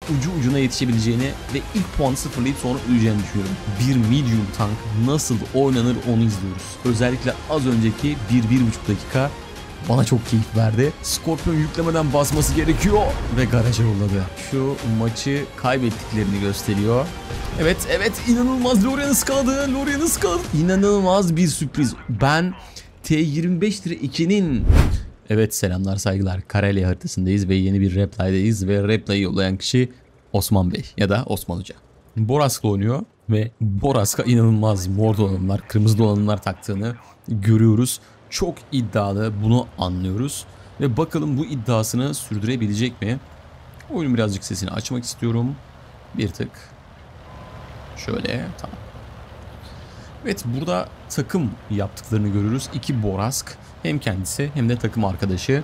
ucu ucuna yetişebileceğini ve ilk puanı sıfırlayıp sonra öleceğini düşünüyorum. Bir medium tank nasıl oynanır onu izliyoruz. Özellikle az önceki 1-1,5 dakika bana çok keyif verdi. Scorpion yüklemeden basması gerekiyor ve garaja yolladı. Şu maçı kaybettiklerini gösteriyor. Evet inanılmaz, Lorian ıskaladı. İnanılmaz bir sürpriz. Ben T25-2'nin evet, selamlar saygılar, Karelia haritasındayız ve yeni bir replay'dayız ve replay'i yollayan kişi Osman Bey ya da Osman Hoca. Borazk'la oynuyor ve Borazk'a inanılmaz mor donanımlar, kırmızı donanımlar taktığını görüyoruz. Çok iddialı, bunu anlıyoruz ve bakalım bu iddiasını sürdürebilecek mi? Oyunun birazcık sesini açmak istiyorum. Bir tık. Şöyle, tamam. Evet, burada takım yaptıklarını görürüz. 2 Borazk, hem kendisi hem de takım arkadaşı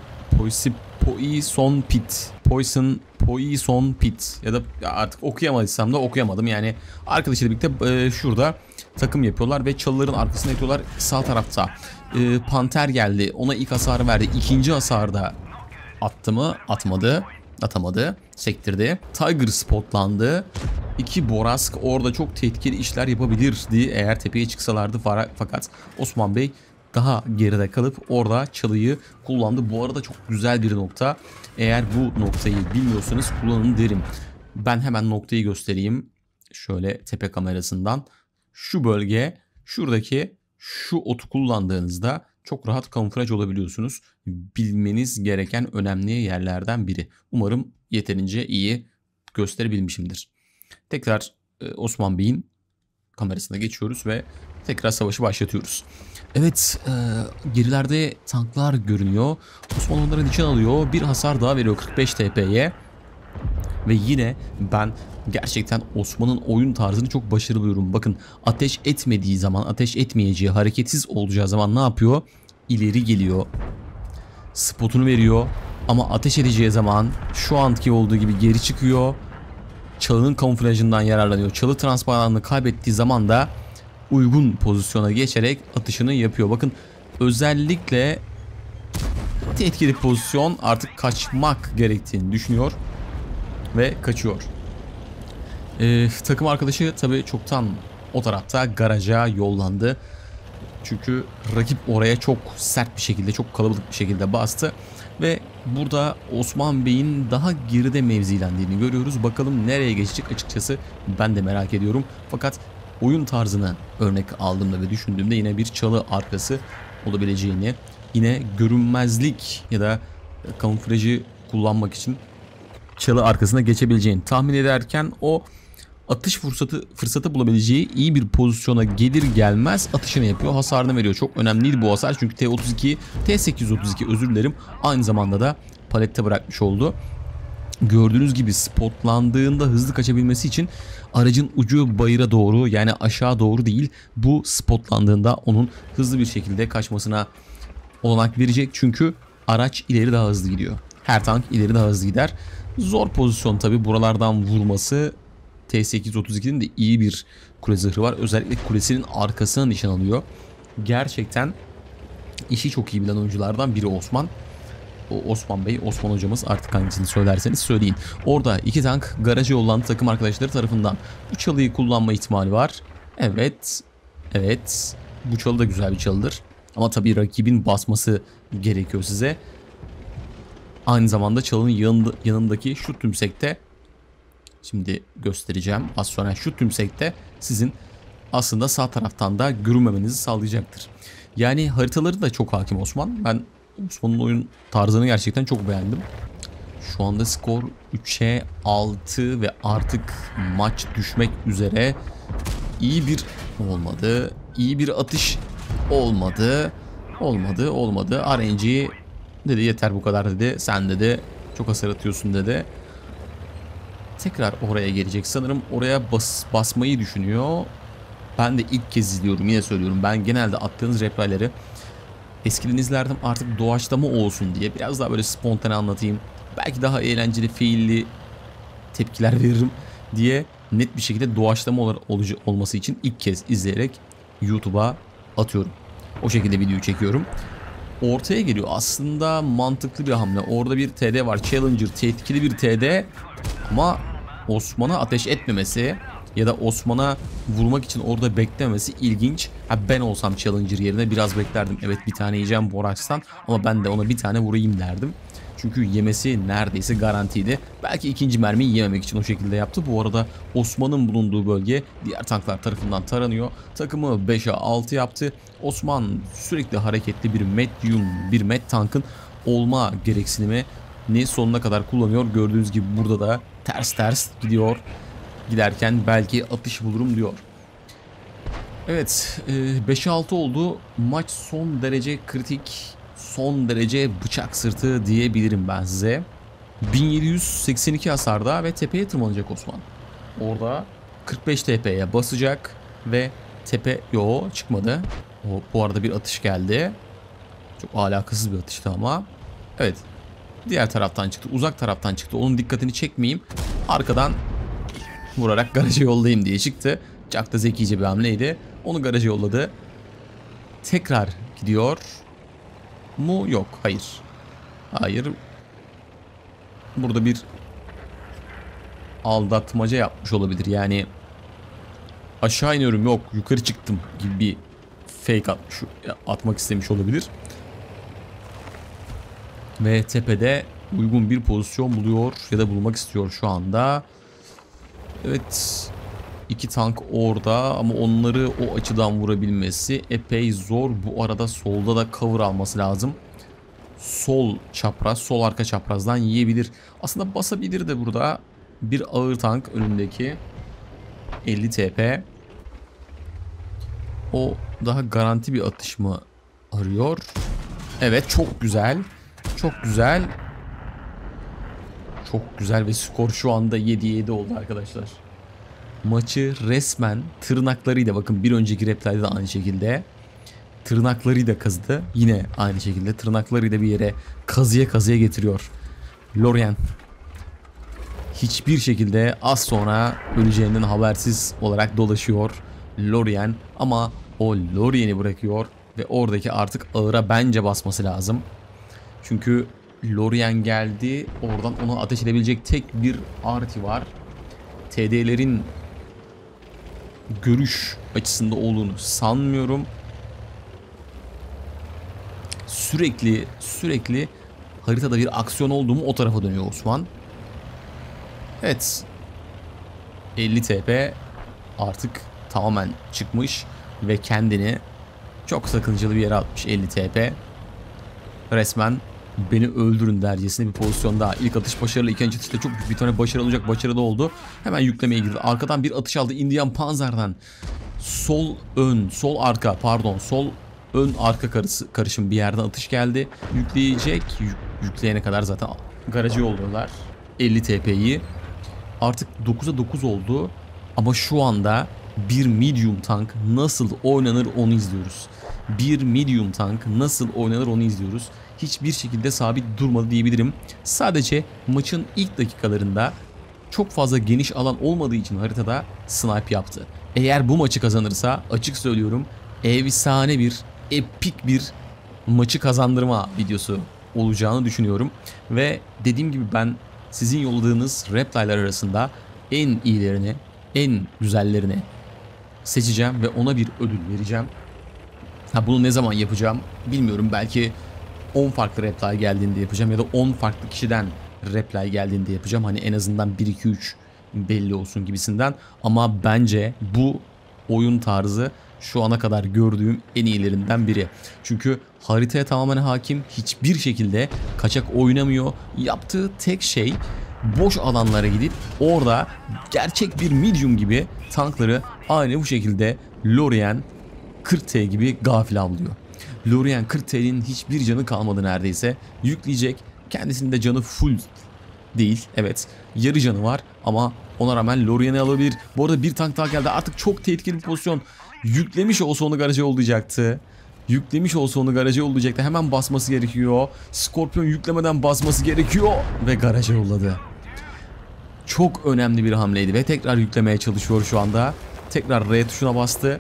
Poison Pit ya da artık okuyamadıysam da okuyamadım. Yani arkadaşıyla birlikte şurada takım yapıyorlar ve çalıların arkasına yatıyorlar. Sağ tarafta Panter geldi. Ona ilk hasarı verdi. İkinci hasarda attı mı? Atamadı. Sektirdi. Tiger spotlandı. 2 Borazk orada çok tehlikeli işler yapabilirdi eğer tepeye çıksalardı, fakat Osman Bey daha geride kalıp orada çalıyı kullandı. Bu arada çok güzel bir nokta. Eğer bu noktayı bilmiyorsanız kullanın derim. Ben hemen noktayı göstereyim. Şöyle tepe kamerasından. Şu bölge, şuradaki şu otu kullandığınızda çok rahat kamuflaj olabiliyorsunuz. Bilmeniz gereken önemli yerlerden biri. Umarım yeterince iyi gösterebilmişimdir. Tekrar Osman Bey'in kamerasına geçiyoruz ve tekrar savaşı başlatıyoruz. Evet, gerilerde tanklar görünüyor. Osman onları nişan alıyor. Bir hasar daha veriyor 45 TP'ye. Ve yine ben gerçekten Osman'ın oyun tarzını çok başarılı buluyorum. Bakın, ateş etmediği zaman, ateş etmeyeceği, hareketsiz olacağı zaman ne yapıyor? İleri geliyor. Spotunu veriyor. Ama ateş edeceği zaman şu anki olduğu gibi geri çıkıyor. Çalının kamuflajından yararlanıyor. Çalı transparanlığını kaybettiği zaman da uygun pozisyona geçerek atışını yapıyor. Bakın, özellikle tehlikeli pozisyon, artık kaçmak gerektiğini düşünüyor ve kaçıyor. Takım arkadaşı tabii çoktan o tarafta garaja yollandı. Çünkü rakip oraya çok sert bir şekilde, çok kalabalık bir şekilde bastı. Ve burada Osman Bey'in daha geride mevzilendiğini görüyoruz. Bakalım nereye geçecek, açıkçası ben de merak ediyorum. Fakat oyun tarzını örnek aldığımda ve düşündüğümde yine bir çalı arkası olabileceğini, yine görünmezlik ya da kamuflajı kullanmak için çalı arkasına geçebileceğini tahmin ederken o atış fırsatı bulabileceği iyi bir pozisyona gelir gelmez atışını yapıyor. Hasarını veriyor. Çok önemliydi bu hasar çünkü T832 özür dilerim, aynı zamanda da palette bırakmış oldu. Gördüğünüz gibi spotlandığında hızlı kaçabilmesi için aracın ucu bayıra doğru, yani aşağı doğru değil, bu spotlandığında onun hızlı bir şekilde kaçmasına olanak verecek. Çünkü araç ileri daha hızlı gidiyor. Her tank ileri daha hızlı gider. Zor pozisyon tabi buralardan vurması. T832'nin de iyi bir kule zırhı var. Özellikle kulesinin arkasına nişan alıyor. Gerçekten işi çok iyi bilen oyunculardan biri Osman. O Osman Bey, Osman hocamız, artık hangisini söylerseniz söyleyin. Orada 2 tank garaja yollandı takım arkadaşları tarafından. Bu çalıyı kullanma ihtimali var. Evet. Bu çalı da güzel bir çalıdır. Ama tabii rakibin basması gerekiyor size. Aynı zamanda çalının yanındaki şu tümsekte, şimdi göstereceğim az sonra, şu tümsekte sizin aslında sağ taraftan da görünmemenizi sağlayacaktır. Yani haritaları da çok hakim Osman. Ben Osman'ın oyun tarzını gerçekten çok beğendim. Şu anda skor 3'e 6 ve artık maç düşmek üzere. İyi bir atış olmadı. RNG dedi yeter bu kadar dedi. Sen dedi çok hasar atıyorsun dedi. Tekrar oraya gelecek sanırım. Oraya basmayı düşünüyor. Ben de ilk kez izliyorum, yine söylüyorum. Ben genelde attığınız replayleri eskiden izlerdim, artık doğaçlama olsun diye biraz daha böyle spontane anlatayım. Belki daha eğlenceli, fiilli tepkiler veririm diye net bir şekilde doğaçlama olması için ilk kez izleyerek YouTube'a atıyorum. O şekilde video çekiyorum. Ortaya geliyor. Aslında mantıklı bir hamle. Orada bir TD var. Challenger tehlikeli bir TD ama Osman'a ateş etmemesi ya da Osman'a vurmak için orada beklememesi ilginç. Ben olsam Challenger yerine biraz beklerdim. Evet, bir tane yiyeceğim Borax'tan ama ben de ona bir tane vurayım derdim. Çünkü yemesi neredeyse garantiydi. Belki ikinci mermiyi yememek için o şekilde yaptı. Bu arada Osman'ın bulunduğu bölge diğer tanklar tarafından taranıyor. Takımı 5'e 6 yaptı. Osman sürekli hareketli bir med tankın olma gereksinimi sonuna kadar kullanıyor. Gördüğünüz gibi burada da ters gidiyor. Giderken belki atış bulurum diyor. Evet, 5'e 6 oldu. Maç son derece kritik, son derece bıçak sırtı diyebilirim ben size. 1782 hasarda ve tepeye tırmanacak Osman. Orada 45 TP'ye basacak ve tepe çıkmadı. Bu arada bir atış geldi. Çok alakasız bir atıştı ama. Evet. Diğer taraftan çıktı. Uzak taraftan çıktı. Onun dikkatini çekmeyeyim. Arkadan vurarak garaja yollayayım diye çıktı. Çok da zekice bir hamleydi. Onu garaja yolladı. Tekrar gidiyor mu? Yok. Hayır. Hayır. Burada bir aldatmaca yapmış olabilir. Yani aşağı iniyorum, yok yukarı çıktım gibi bir fake atmak istemiş olabilir. Ve tepede uygun bir pozisyon buluyor ya da bulmak istiyor şu anda. Evet. 2 tank orada ama onları o açıdan vurabilmesi epey zor. Bu arada solda da cover alması lazım. Sol çapraz, sol arka çaprazdan yiyebilir. Aslında basabilir de burada. Bir ağır tank önündeki. 50 TP. O daha garanti bir atış mı arıyor? Evet, çok güzel. Çok güzel. Çok güzel ve skor şu anda 7-7 oldu arkadaşlar. Maçı resmen tırnaklarıyla, bakın bir önceki replayda da aynı şekilde tırnaklarıyla kazıdı. Yine aynı şekilde tırnaklarıyla bir yere kazıya getiriyor Lorien. Hiçbir şekilde az sonra öleceğinden habersiz olarak dolaşıyor Lorien. Ama o Lorien'i bırakıyor ve oradaki artık ağıra bence basması lazım. Çünkü Lorien geldi. Oradan ona ateş edebilecek tek bir arti var. TD'lerin görüş açısında olduğunu sanmıyorum. Sürekli haritada bir aksiyon oldu mu o tarafa dönüyor Osman. Evet. 50 TP artık tamamen çıkmış ve kendini çok sakıncalı bir yere atmış 50 TP. Resmen beni öldürün dercesine bir pozisyonda. İlk atış başarılı, ikinci atışta çok büyük bir tane başarılı olacak, başarılı oldu. Hemen yüklemeye girdi. Arkadan bir atış aldı Indian Panzer'dan. Sol ön arka karışım bir yerden atış geldi. Yükleyecek. Yükleyene kadar zaten garaja yolluyorlar 50 TP'yi. Artık 9'a 9 oldu. Ama şu anda bir medium tank nasıl oynanır onu izliyoruz. Hiçbir şekilde sabit durmadı diyebilirim. Sadece maçın ilk dakikalarında çok fazla geniş alan olmadığı için haritada snipe yaptı. Eğer bu maçı kazanırsa açık söylüyorum efsane bir, epik bir maçı kazandırma videosu olacağını düşünüyorum. Ve dediğim gibi ben sizin yolladığınız replaylar arasında en iyilerini, en güzellerini seçeceğim ve ona bir ödül vereceğim. Bunu ne zaman yapacağım bilmiyorum. Belki 10 farklı reply geldiğinde yapacağım ya da 10 farklı kişiden reply geldiğinde yapacağım. Hani en azından 1-2-3 belli olsun gibisinden. Ama bence bu oyun tarzı şu ana kadar gördüğüm en iyilerinden biri. Çünkü haritaya tamamen hakim, hiçbir şekilde kaçak oynamıyor. Yaptığı tek şey boş alanlara gidip orada gerçek bir medium gibi tankları aynı bu şekilde Lorien 40T gibi gafil avlıyor. Lorien 40T'nin hiçbir canı kalmadı neredeyse. Yükleyecek. Kendisinde canı full değil. Evet. Yarı canı var ama ona rağmen Lorien'i alabilir. Bu arada bir tank daha geldi. Artık çok tehlikeli bir pozisyon. Yüklemiş olsa onu garaja yollayacaktı. Hemen basması gerekiyor. Scorpion yüklemeden basması gerekiyor. Ve garaja yolladı. Çok önemli bir hamleydi. Ve tekrar yüklemeye çalışıyor şu anda. Tekrar R tuşuna bastı.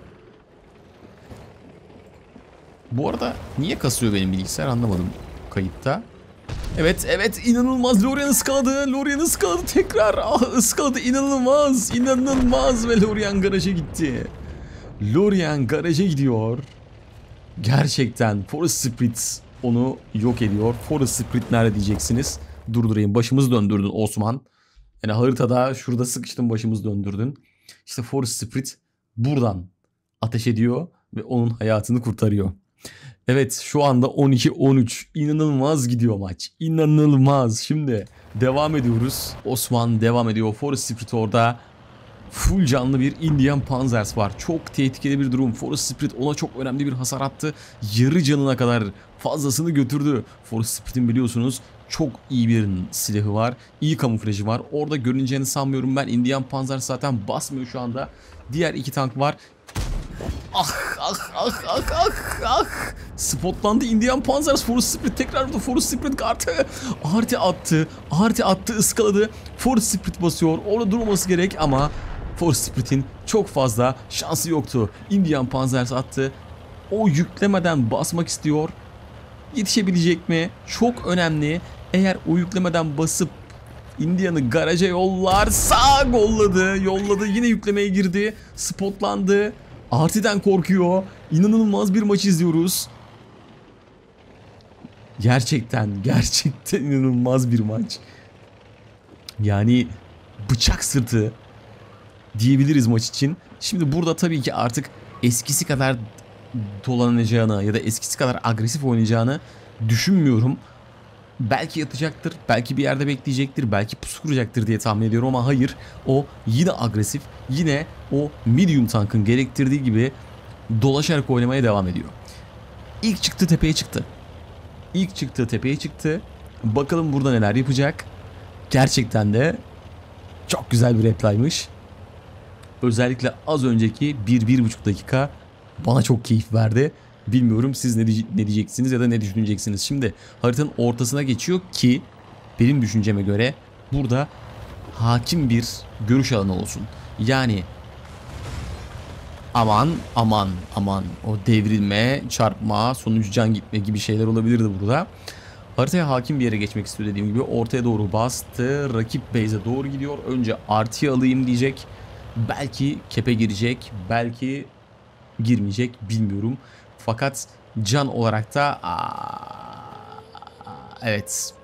Bu arada niye kasıyor benim bilgisayar anlamadım kayıtta. Evet, evet, inanılmaz. Lorien ıskaladı. Lorien ıskaladı tekrar. Ah, ıskaladı, inanılmaz. İnanılmaz ve Lorien garaja gitti. Lorien garaja gidiyor. Gerçekten Forest Spirit onu yok ediyor. Forest Spirit nerede diyeceksiniz? Durdurayım. Başımızı döndürdün Osman. Yani haritada şurada sıkıştın, başımızı döndürdün. İşte Forest Spirit buradan ateş ediyor ve onun hayatını kurtarıyor. Evet, şu anda 12-13. İnanılmaz gidiyor maç. İnanılmaz. Şimdi devam ediyoruz. Osman devam ediyor. Forest Spirit orada. Full canlı bir Indian Panzers var. Çok tehlikeli bir durum. Forest Spirit ona çok önemli bir hasar attı. Yarı canına kadar fazlasını götürdü. Forest Spirit'in biliyorsunuz çok iyi bir silahı var. İyi kamuflajı var. Orada görüneceğini sanmıyorum ben. Indian Panzers zaten basmıyor şu anda. Diğer iki tank var. Ah ah ah ah ah ah. Spotlandı Indian Panzers. Forest Spirit tekrar burada. Forest Spirit kartı. Arti attı. Arti attı, ıskaladı. Forest Spirit basıyor. Orada durması gerek ama Forest Spirit'in çok fazla şansı yoktu. Indian Panzers attı. O yüklemeden basmak istiyor. Yetişebilecek mi? Çok önemli. Eğer o yüklemeden basıp Indian'ı garaja yollarsa yolladı. Yine yüklemeye girdi. Spotlandı. Arti'den korkuyor. İnanılmaz bir maç izliyoruz. Gerçekten inanılmaz bir maç. Yani bıçak sırtı diyebiliriz maç için. Şimdi burada tabii ki artık eskisi kadar dolanacağını ya da eskisi kadar agresif oynayacağını düşünmüyorum. Belki yatacaktır, belki bir yerde bekleyecektir, belki pusu kuracaktır diye tahmin ediyorum ama hayır. O yine agresif, yine o medium tankın gerektirdiği gibi dolaşarak oynamaya devam ediyor. İlk çıktı tepeye çıktı. İlk çıktığı tepeye çıktı. Bakalım burada neler yapacak. Gerçekten de çok güzel bir replaymış. Özellikle az önceki 1-1,5 dakika bana çok keyif verdi. Bilmiyorum siz ne diyeceksiniz ya da ne düşüneceksiniz. Şimdi haritanın ortasına geçiyor ki benim düşünceme göre burada hakim bir görüş alanı olsun. Yani aman o devrilme, çarpma, sonucu can gitme gibi şeyler olabilirdi burada. Haritaya hakim bir yere geçmek istiyor dediğim gibi. Ortaya doğru bastı. Rakip base'e doğru gidiyor. Önce artıyı alayım diyecek. Belki kepe girecek. Belki girmeyecek. Bilmiyorum. Fakat can olarak da evet.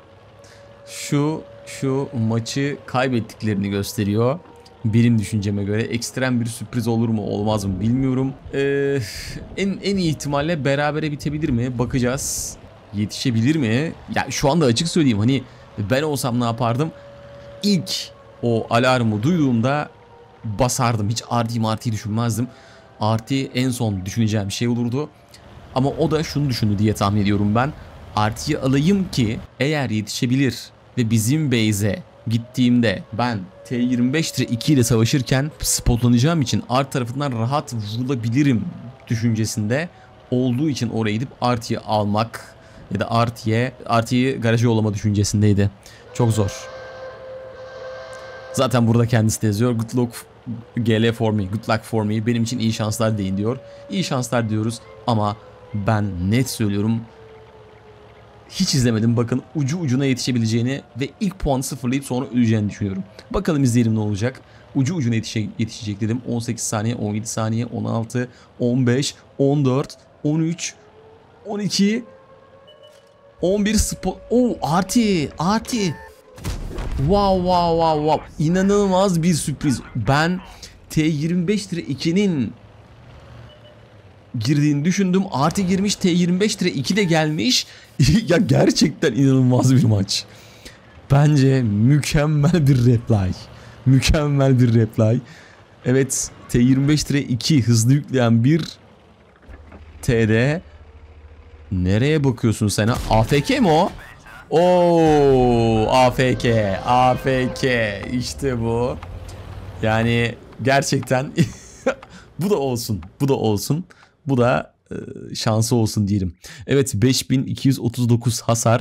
Şu maçı kaybettiklerini gösteriyor. Benim düşünceme göre ekstrem bir sürpriz olur mu olmaz mı bilmiyorum. En iyi ihtimalle berabere bitebilir mi? Bakacağız. Yetişebilir mi? Ya şu anda açık söyleyeyim, hani ben olsam ne yapardım? İlk o alarmı duyduğumda basardım. Hiç RT düşünmezdim. RT en son düşüneceğim şey olurdu. Ama o da şunu düşündü diye tahmin ediyorum ben. RT'yi alayım ki eğer yetişebilir ve bizim base'e gittiğimde ben T25-2 ile savaşırken spotlanacağım için art tarafından rahat vurulabilirim düşüncesinde olduğu için oraya gidip RT'yi almak ya da RT'yi garaja yollama düşüncesindeydi. Çok zor. Zaten burada kendisi de yazıyor. Good luck GL for me. Good luck for me. Benim için iyi şanslar deyin diyor. İyi şanslar diyoruz ama ben net söylüyorum. Hiç izlemedim. Bakın ucu ucuna yetişebileceğini ve ilk puanı sıfırlayıp sonra öleceğini düşünüyorum. Bakalım izleyelim ne olacak. Ucu ucuna yetişecek dedim. 18 saniye, 17 saniye, 16, 15, 14, 13, 12, 11 spot. Oo, Arti. Wow. İnanılmaz bir sürpriz. Ben T25-2'nin girdiğini düşündüm. Artı girmiş, T25-2 de gelmiş. Ya gerçekten inanılmaz bir maç. Bence mükemmel bir reply. Mükemmel bir reply. Evet, T25-2 hızlı yükleyen bir TD. Nereye bakıyorsun sen? AFK mi o? Oo, AFK işte bu. Yani gerçekten bu da olsun. Bu da şansı olsun diyelim. Evet, 5239 hasar,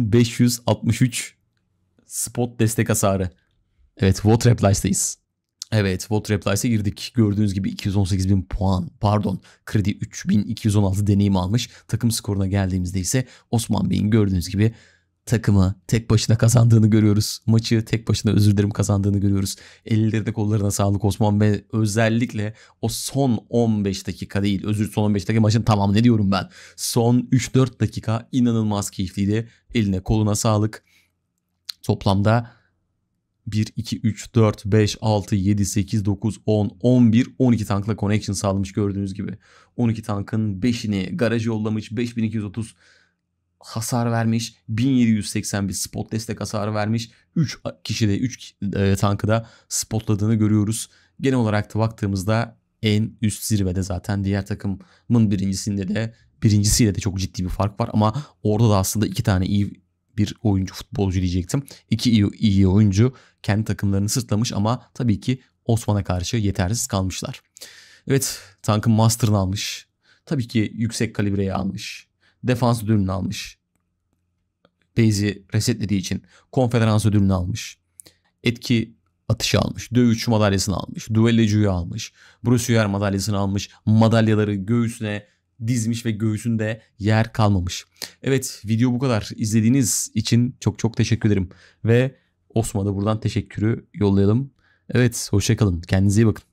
1563 spot destek hasarı. Evet, What Replies'tayız. Evet, Volt Replies'e girdik. Gördüğünüz gibi 218.000 puan, pardon, kredi 3.216 deneyim almış. Takım skoruna geldiğimizde ise Osman Bey'in gördüğünüz gibi takımı tek başına kazandığını görüyoruz. Maçı tek başına, özür dilerim, kazandığını görüyoruz. Ellerine kollarına sağlık Osman Bey. Özellikle o son 15 dakika değil, son 15 dakika maçın tamamı, ne diyorum ben. Son 3-4 dakika inanılmaz keyifliydi. Eline koluna sağlık. Toplamda 1, 2, 3, 4, 5, 6, 7, 8, 9, 10, 11, 12 tankla connection sağlamış gördüğünüz gibi. 12 tankın 5'ini garajı yollamış, 5230 hasar vermiş, 1781 spot destek hasarı vermiş. 3 kişi de 3 tankı da spotladığını görüyoruz. Genel olarak da baktığımızda en üst zirvede zaten. Diğer takımın birincisiyle de çok ciddi bir fark var ama orada da aslında iki tane iyi bir oyuncu, futbolcu diyecektim. İki iyi oyuncu kendi takımlarını sırtlamış ama tabii ki Osman'a karşı yetersiz kalmışlar. Evet, tankın master'ını almış. Tabii ki yüksek kalibreyi almış. Defans ödülünü almış. Base'i resetlediği için konferans ödülünü almış. Etki atışı almış. Dövüş madalyasını almış. Duellocuyu almış. Brusiller madalyasını almış. Madalyaları göğsüne dizmiş ve göğsünde yer kalmamış. Evet, video bu kadar. İzlediğiniz için çok çok teşekkür ederim. Ve Osman'a da buradan teşekkürü yollayalım. Evet, hoşça kalın. Kendinize iyi bakın.